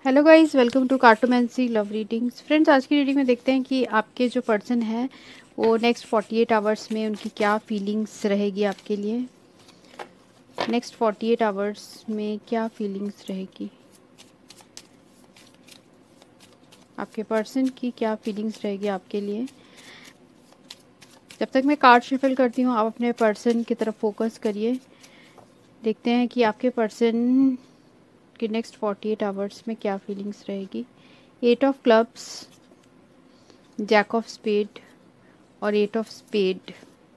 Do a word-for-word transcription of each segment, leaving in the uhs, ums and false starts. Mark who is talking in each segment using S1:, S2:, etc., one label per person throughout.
S1: Hello guys, welcome to cartomancy love readings. Friends, आज की reading में देखते हैं कि आपके जो पर्सन है वो नेक्स्ट फोर्टी एट आवर्स में उनकी क्या फीलिंग्स रहेगी आपके लिए। नेक्स्ट फोर्टी एट आवर्स में क्या फीलिंग्स रहेगी आपके पर्सन की, क्या फीलिंग्स रहेगी आपके लिए। जब तक मैं कार्ड शफल करती हूँ आप अपने पर्सन की तरफ फोकस करिए। देखते हैं कि आपके पर्सन कि नेक्स्ट फोर्टी एट आवर्स में क्या फीलिंग्स रहेगी। Eight of clubs, jack of spade और eight of spade,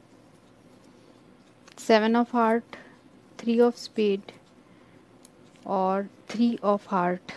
S1: seven of heart, three of spade और थ्री ऑफ हार्ट।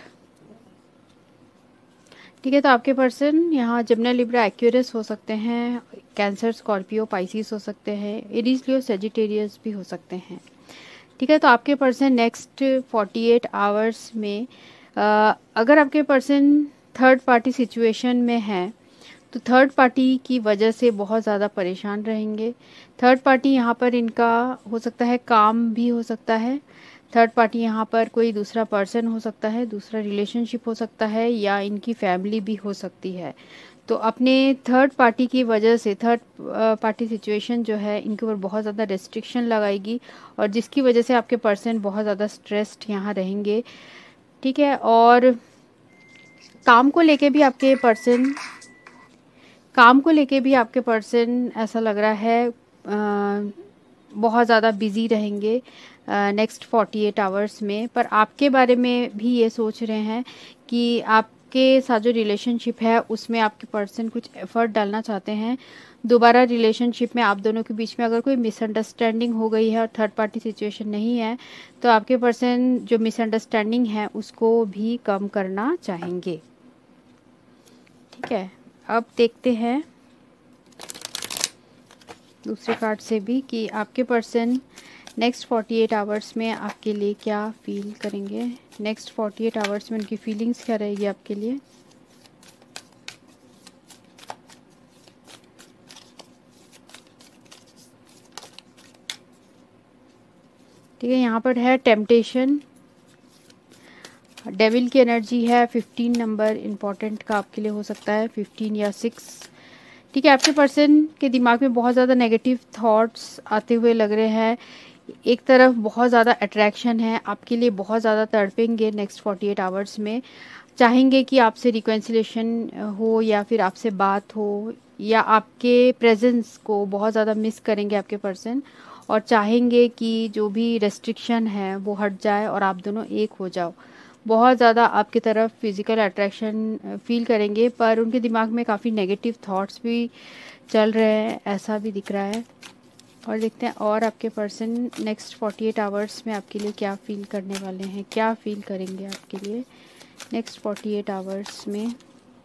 S1: ठीक है, तो आपके पर्सन यहाँ जमुना, लिब्रा, एक्वेरियस हो सकते हैं, कैंसर, स्कॉर्पियो, पाइसिस हो सकते हैं, एरीज, लियो, सेजिटेरियस भी हो सकते हैं। ठीक है, तो आपके person next forty eight hours में आ, अगर आपके पर्सन थर्ड पार्टी सिचुएशन में है तो थर्ड पार्टी की वजह से बहुत ज़्यादा परेशान रहेंगे। थर्ड पार्टी यहाँ पर इनका हो सकता है काम भी हो सकता है। थर्ड पार्टी यहाँ पर कोई दूसरा पर्सन हो सकता है, दूसरा रिलेशनशिप हो सकता है, या इनकी फैमिली भी हो सकती है। तो अपने थर्ड पार्टी की वजह से थर्ड पार्टी सिचुएशन जो है इनके ऊपर बहुत ज़्यादा रेस्ट्रिक्शन लगाएगी और जिसकी वजह से आपके पर्सन बहुत ज़्यादा स्ट्रेस्ड यहाँ रहेंगे। ठीक है, और काम को लेके भी आपके पर्सन काम को लेके भी आपके पर्सन ऐसा लग रहा है आ, बहुत ज़्यादा बिजी रहेंगे नेक्स्ट फोर्टी एट आवर्स में। पर आपके बारे में भी ये सोच रहे हैं कि आपके साथ जो रिलेशनशिप है उसमें आपके पर्सन कुछ एफर्ट डालना चाहते हैं। दोबारा रिलेशनशिप में आप दोनों के बीच में अगर कोई मिसअंडरस्टैंडिंग हो गई है और थर्ड पार्टी सिचुएशन नहीं है तो आपके पर्सन जो मिसअंडरस्टैंडिंग है उसको भी कम करना चाहेंगे। ठीक है, अब देखते हैं दूसरे कार्ड से भी कि आपके person next forty eight hours में आपके लिए क्या फील करेंगे। नेक्स्ट फोर्टी एट आवर्स में उनकी फीलिंग्स क्या रहेगी आपके लिए। ठीक है, यहाँ पर है टेम्पटेशन, डेविल की एनर्जी है, फिफ्टीन नंबर इम्पॉर्टेंट का आपके लिए हो सकता है, फिफ्टीन या सिक्स। ठीक है, आपके पर्सन के दिमाग में बहुत ज़्यादा नेगेटिव थॉट्स आते हुए लग रहे हैं। एक तरफ बहुत ज़्यादा अट्रैक्शन है, आपके लिए बहुत ज़्यादा तड़पेंगे नेक्स्ट फोर्टी एट आवर्स में, चाहेंगे कि आपसे रिकन्सिलेशन हो या फिर आपसे बात हो, या आपके प्रेजेंस को बहुत ज़्यादा मिस करेंगे आपके पर्सन और चाहेंगे कि जो भी रेस्ट्रिक्शन है वो हट जाए और आप दोनों एक हो जाओ। बहुत ज़्यादा आपकी तरफ फिज़िकल अट्रैक्शन फील करेंगे पर उनके दिमाग में काफ़ी नेगेटिव थॉट्स भी चल रहे हैं, ऐसा भी दिख रहा है। और देखते हैं और आपके person next forty eight hours में आपके लिए क्या फील करने वाले हैं, क्या फील करेंगे आपके लिए नेक्स्ट फोर्टी एट आवर्स में।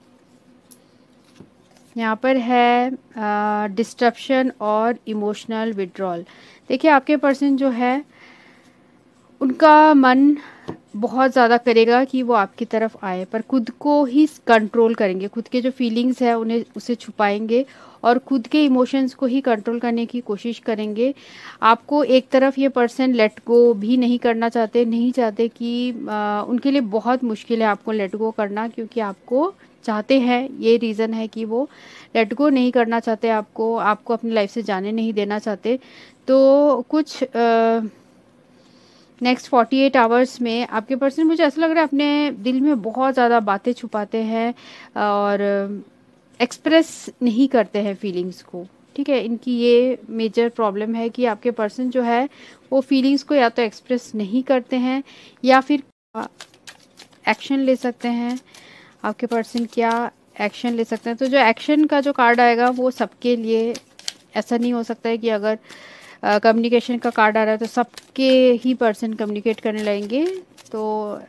S1: यहाँ पर है डिस्ट्रप्शन और इमोशनल विड्रॉल। देखिए, आपके पर्सन जो है उनका मन बहुत ज़्यादा करेगा कि वो आपकी तरफ आए पर खुद को ही कंट्रोल करेंगे, खुद के जो फीलिंग्स है उन्हें उसे छुपाएंगे और खुद के इमोशंस को ही कंट्रोल करने की कोशिश करेंगे। आपको एक तरफ ये पर्सन लेट गो भी नहीं करना चाहते, नहीं चाहते कि आ, उनके लिए बहुत मुश्किल है आपको लेट गो करना, क्योंकि आपको चाहते हैं, ये रीज़न है कि वो लेट गो नहीं करना चाहते, आपको आपको अपनी लाइफ से जाने नहीं देना चाहते। तो कुछ आ, नेक्स्ट फोर्टी एट आवर्स में आपके पर्सन, मुझे ऐसा लग रहा है, अपने दिल में बहुत ज़्यादा बातें छुपाते हैं और एक्सप्रेस नहीं करते हैं फीलिंग्स को। ठीक है, इनकी ये मेजर प्रॉब्लम है कि आपके पर्सन जो है वो फीलिंग्स को या तो एक्सप्रेस नहीं करते हैं या फिर एक्शन ले सकते हैं। आपके पर्सन क्या एक्शन ले सकते हैं, तो जो एक्शन का जो कार्ड आएगा वो सबके लिए ऐसा नहीं हो सकता है कि अगर कम्युनिकेशन uh, का कार्ड आ रहा है तो सबके ही पर्सन कम्युनिकेट करने लगेंगे। तो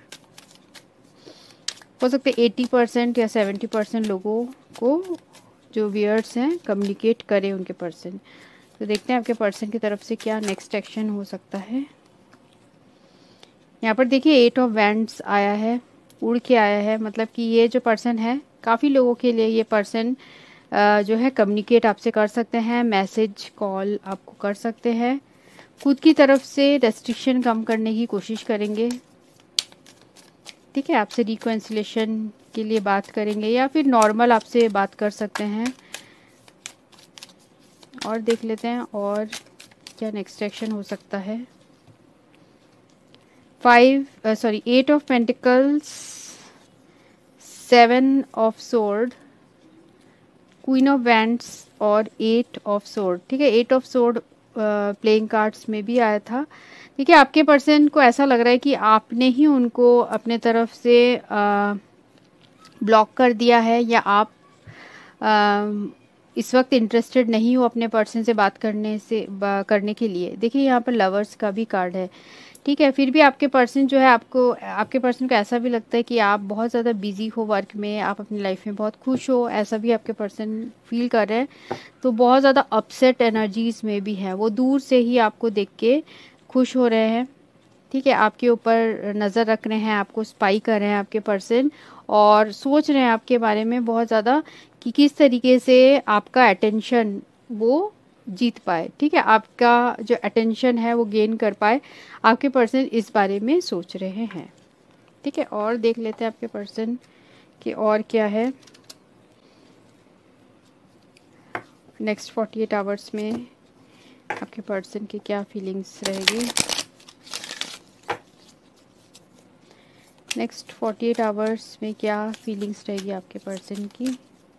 S1: हो सकता है एटी परसेंट या सेवेंटी परसेंट लोगों को जो व्यूअर्स हैं कम्युनिकेट करें उनके पर्सन। तो देखते हैं आपके पर्सन की तरफ से क्या नेक्स्ट एक्शन हो सकता है। यहाँ पर देखिए एट ऑफ वैंड्स आया है, उड़ के आया है, मतलब कि ये जो पर्सन है काफ़ी लोगों के लिए ये पर्सन जो है कम्युनिकेट आपसे कर सकते हैं, मैसेज कॉल आपको कर सकते हैं, खुद की तरफ से रेस्ट्रिक्शन कम करने की कोशिश करेंगे। ठीक है, आपसे रिकन्सिलेशन के लिए बात करेंगे या फिर नॉर्मल आपसे बात कर सकते हैं। और देख लेते हैं और क्या नेक्स्ट एक्शन हो सकता है। Five sorry eight of pentacles, seven of sword, queen of wands और एट ऑफ सोर्ड। ठीक है, eight of sword playing cards में भी आया था। ठीक है, आपके पर्सन को ऐसा लग रहा है कि आपने ही उनको अपने तरफ से ब्लॉक कर दिया है, या आप आ, इस वक्त इंटरेस्टेड नहीं हो अपने पर्सन से बात करने से करने के लिए। देखिए यहाँ पर लवर्स का भी कार्ड है। ठीक है, फिर भी आपके पर्सन जो है, आपको आपके पर्सन को ऐसा भी लगता है कि आप बहुत ज़्यादा बिजी हो वर्क में, आप अपनी लाइफ में बहुत खुश हो, ऐसा भी आपके पर्सन फील कर रहे हैं। तो बहुत ज़्यादा अपसेट एनर्जीज में भी है, वो दूर से ही आपको देख के खुश हो रहे हैं। ठीक है, आपके ऊपर नज़र रख रहे हैं, आपको स्पाई कर रहे हैं आपके पर्सन, और सोच रहे हैं आपके बारे में बहुत ज़्यादा कि किस तरीके से आपका अटेंशन वो जीत पाए। ठीक है, आपका जो अटेंशन है वो गेन कर पाए, आपके पर्सन इस बारे में सोच रहे हैं। ठीक है, और देख लेते हैं आपके पर्सन कि और क्या है नेक्स्ट फोर्टी एट आवर्स में आपके पर्सन की क्या फीलिंग्स रहेगी। नेक्स्ट फोर्टी एट आवर्स में क्या फीलिंग्स रहेगी आपके पर्सन की।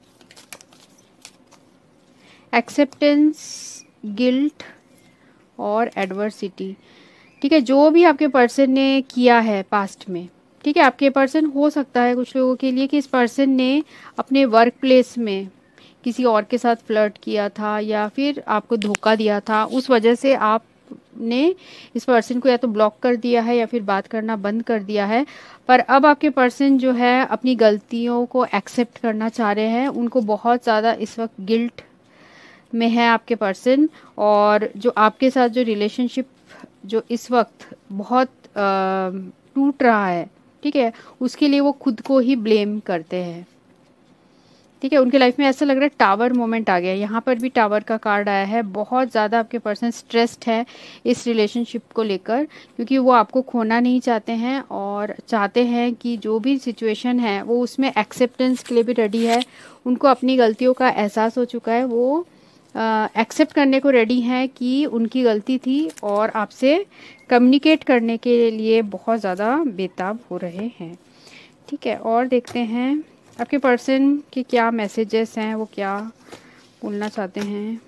S1: एक्सेप्टेंस, गिल्ट और एडवर्सिटी। ठीक है, जो भी आपके पर्सन ने किया है पास्ट में, ठीक है, आपके पर्सन हो सकता है कुछ लोगों के लिए कि इस पर्सन ने अपने वर्क प्लेस में किसी और के साथ फ्लर्ट किया था या फिर आपको धोखा दिया था, उस वजह से आपने इस पर्सन को या तो ब्लॉक कर दिया है या फिर बात करना बंद कर दिया है। पर अब आपके पर्सन जो है अपनी गलतियों को एक्सेप्ट करना चाह रहे हैं, उनको बहुत ज़्यादा इस वक्त गिल्ट में है आपके पर्सन, और जो आपके साथ जो रिलेशनशिप जो इस वक्त बहुत टूट रहा है, ठीक है, उसके लिए वो खुद को ही ब्लेम करते हैं। ठीक है, उनके लाइफ में ऐसा लग रहा है टावर मोमेंट आ गया है। यहाँ पर भी टावर का कार्ड आया है। बहुत ज़्यादा आपके पर्सन स्ट्रेस्ड है इस रिलेशनशिप को लेकर, क्योंकि वो आपको खोना नहीं चाहते हैं और चाहते हैं कि जो भी सिचुएशन है वो उसमें एक्सेप्टेंस के लिए भी रेडी है। उनको अपनी गलतियों का एहसास हो चुका है, वो एक्सेप्ट uh, करने को रेडी हैं कि उनकी गलती थी और आपसे कम्युनिकेट करने के लिए बहुत ज़्यादा बेताब हो रहे हैं। ठीक है, और देखते हैं आपके पर्सन के क्या मैसेजेस हैं, वो क्या बोलना चाहते हैं।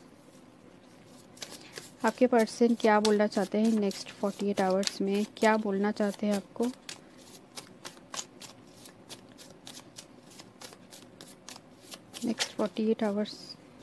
S1: आपके पर्सन क्या बोलना चाहते हैं नेक्स्ट फोर्टी एट आवर्स में, क्या बोलना चाहते हैं आपको। Next forty eight hours.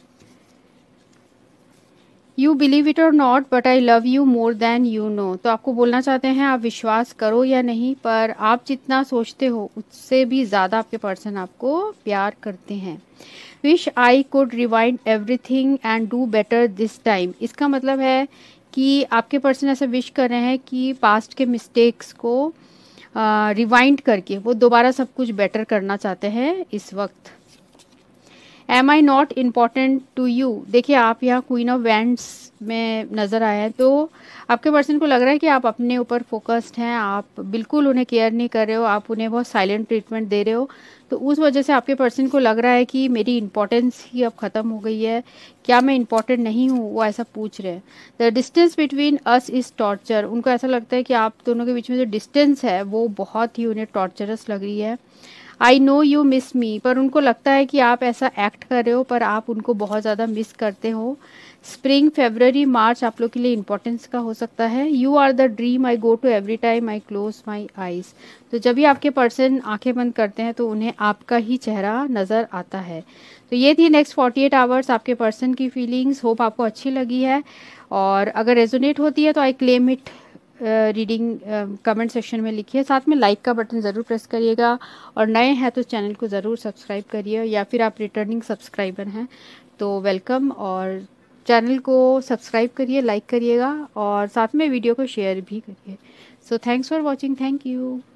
S1: You believe it or not but I love you more than you know. तो आपको बोलना चाहते हैं आप विश्वास करो या नहीं, पर आप जितना सोचते हो उससे भी ज़्यादा आपके पर्सन आपको प्यार करते हैं। Wish I could rewind everything and do better this time. इसका मतलब है कि आपके पर्सन ऐसा विश कर रहे हैं कि पास्ट के मिस्टेक्स को रिवाइंड uh, करके वो दोबारा सब कुछ बेटर करना चाहते हैं इस वक्त। Am I not important to you. देखिए आप यहाँ क्वीन ऑफ वैंड्स में नज़र आए हैं, तो आपके पर्सन को लग रहा है कि आप अपने ऊपर फोकस्ड हैं, आप बिल्कुल उन्हें केयर नहीं कर रहे हो, आप उन्हें बहुत साइलेंट ट्रीटमेंट दे रहे हो। तो उस वजह से आपके पर्सन को लग रहा है कि मेरी इंपॉर्टेंस ही अब ख़त्म हो गई है, क्या मैं इंपॉर्टेंट नहीं हूँ, वो ऐसा पूछ रहे हैं। The distance between us is torture. उनको ऐसा लगता है कि आप दोनों के बीच में जो डिस्टेंस है वो बहुत ही उन्हें टॉर्चरस लग रही है। I know you miss me. पर उनको लगता है कि आप ऐसा एक्ट कर रहे हो पर आप उनको बहुत ज़्यादा मिस करते हो। स्प्रिंग, फरवरी, मार्च आप लोग के लिए इंपॉर्टेंस का हो सकता है। You are the dream I go to every time I close my eyes. तो जब भी आपके पर्सन आंखें बंद करते हैं तो उन्हें आपका ही चेहरा नज़र आता है। तो ये थी नेक्स्ट फोर्टी एट आवर्स आपके पर्सन की फीलिंग्स। होप आपको अच्छी लगी है, और अगर रेजोनेट होती है तो I claim it reading comment section में लिखिए। साथ में लाइक का बटन ज़रूर प्रेस करिएगा, और नए हैं तो चैनल को ज़रूर सब्सक्राइब करिए, या फिर आप रिटर्निंग सब्सक्राइबर हैं तो वेलकम, और चैनल को सब्सक्राइब करिए, लाइक करिएगा और साथ में वीडियो को शेयर भी करिए। So thanks for watching, thank you.